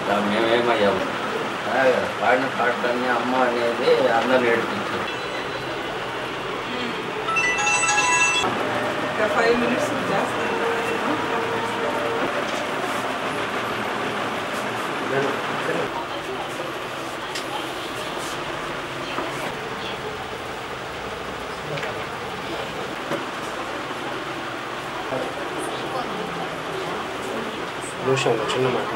మేమేమయ్యాము పాడిన పాటలన్నీ అమ్మ అనేది అందరిని ఏడిపించారు. 5 minutes చిన్న మాట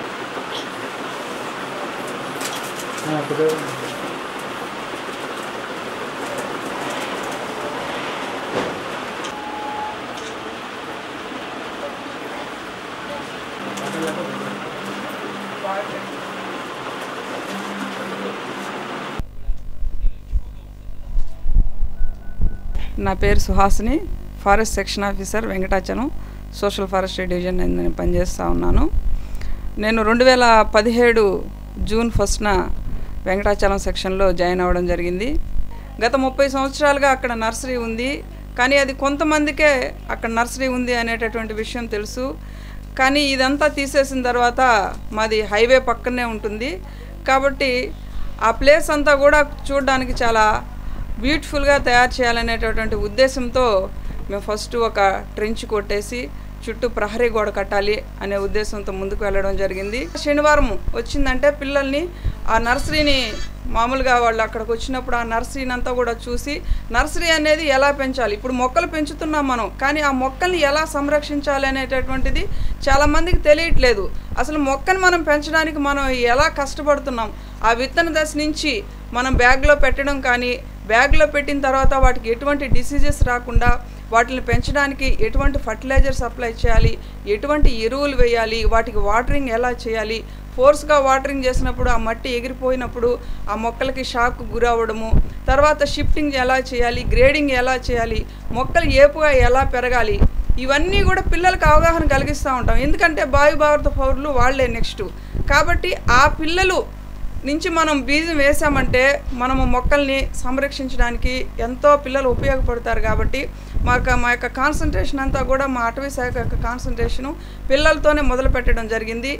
నా పేరు Suhasini, forest section officer, Venkatachalam social forestry division నేను పనిచేస్తూ ఉన్నాను. నేను 2017 జూన్ 1న వెంకటాచలం సెక్షన్లో జాయిన్ అవ్వడం జరిగింది. గత 30 సంవత్సరాలుగా అక్కడ నర్సరీ ఉంది. కానీ అది కొంతమందికే అక్కడ నర్సరీ ఉంది అనేటటువంటి విషయం తెలుసు. కానీ ఇదంతా తీసేసిన తర్వాత మాది హైవే పక్కనే ఉంటుంది కాబట్టి ఆ ప్లేస్ అంతా కూడా చూడడానికి చాలా బ్యూటిఫుల్గా తయారు చేయాలనేటటువంటి ఉద్దేశంతో మేము ఫస్ట్ ఒక ట్రెంచ్ కొట్టేసి చుట్టూ ప్రహరీ గోడ కట్టాలి అనే ఉద్దేశంతో ముందుకు వెళ్ళడం జరిగింది. శనివారం వచ్చిందంటే పిల్లల్ని ఆ నర్సరీని మామూలుగా వాళ్ళు అక్కడికి వచ్చినప్పుడు ఆ నర్సరీని అంతా కూడా చూసి నర్సరీ అనేది ఎలా పెంచాలి, ఇప్పుడు మొక్కలు పెంచుతున్నాం మనం, కానీ ఆ మొక్కల్ని ఎలా సంరక్షించాలి అనేటటువంటిది చాలామందికి తెలియట్లేదు. అసలు మొక్కను మనం పెంచడానికి మనం ఎలా కష్టపడుతున్నాం, ఆ విత్తన దశ నుంచి మనం బ్యాగ్లో పెట్టడం కానీ, బ్యాగ్లో పెట్టిన తర్వాత వాటికి ఎటువంటి డిసీజెస్ రాకుండా వాటిని పెంచడానికి ఎటువంటి ఫర్టిలైజర్ సప్లై చేయాలి, ఎటువంటి ఎరువులు వేయాలి, వాటికి వాటరింగ్ ఎలా చేయాలి, ఫోర్స్గా వాటరింగ్ చేసినప్పుడు ఆ మట్టి ఎగిరిపోయినప్పుడు ఆ మొక్కలకి షాక్ గురవ్వడము, తర్వాత షిఫ్టింగ్ ఎలా చేయాలి, గ్రేడింగ్ ఎలా చేయాలి, మొక్కలు ఏపుగా ఎలా పెరగాలి, ఇవన్నీ కూడా పిల్లలకు అవగాహన కలిగిస్తూ ఉంటాం. ఎందుకంటే భారత పౌరులు వాళ్ళే నెక్స్ట్. కాబట్టి ఆ పిల్లలు నుంచి మనం బీజం వేసామంటే మనము మొక్కల్ని సంరక్షించడానికి ఎంతో పిల్లలు ఉపయోగపడతారు. కాబట్టి మా యొక్క కాన్సన్ట్రేషన్ అంతా కూడా మా అటవీ శాఖ యొక్క కాన్సన్ట్రేషను పిల్లలతోనే మొదలు పెట్టడం జరిగింది.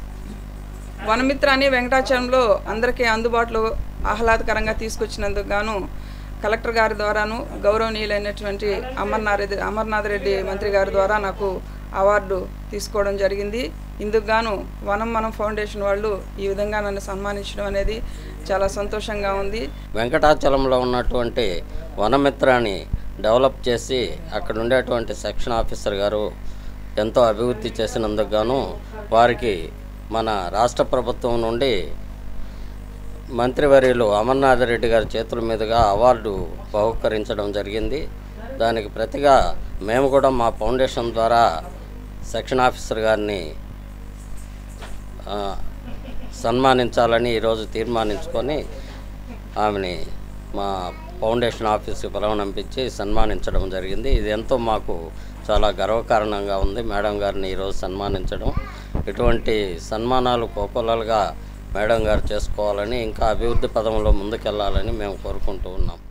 వనమిత్ర అని వెంకటాచలంలో అందరికీ అందుబాటులో ఆహ్లాదకరంగా తీసుకొచ్చినందుకు గాను కలెక్టర్ గారి ద్వారాను గౌరవనీయులైనటువంటి అమర్నాథ్ రెడ్డి మంత్రి గారి ద్వారా నాకు అవార్డు తీసుకోవడం జరిగింది. ఇందుకు గాను మనం ఫౌండేషన్ వాళ్ళు ఈ విధంగా నన్ను సన్మానించడం అనేది చాలా సంతోషంగా ఉంది. వెంకటాచలంలో ఉన్నటువంటి వనమిత్రాన్ని డెవలప్ చేసి అక్కడ ఉండేటువంటి సెక్షన్ ఆఫీసర్ గారు ఎంతో అభివృద్ధి చేసినందుకు గాను వారికి మన రాష్ట్ర ప్రభుత్వం నుండి మంత్రివర్యులు అమర్నాథ్ రెడ్డి గారి చేతుల మీదుగా అవార్డు బహుకరించడం జరిగింది. దానికి ప్రతిగా మేము కూడా మా ఫౌండేషన్ ద్వారా సెక్షన్ ఆఫీసర్ గారిని సన్మానించాలని ఈరోజు తీర్మానించుకొని ఆమెని మా ఫౌండేషన్ ఆఫీస్కి పిలవనంపించి సన్మానించడం జరిగింది. ఇది ఎంతో మాకు చాలా గర్వకారణంగా ఉంది మేడం గారిని ఈరోజు సన్మానించడం. ఇటువంటి సన్మానాలు కోకొల్లలుగా మేడం గారు చేసుకోవాలని, ఇంకా అభివృద్ధి పదంలో ముందుకెళ్లాలని మేము కోరుకుంటూ ఉన్నాం.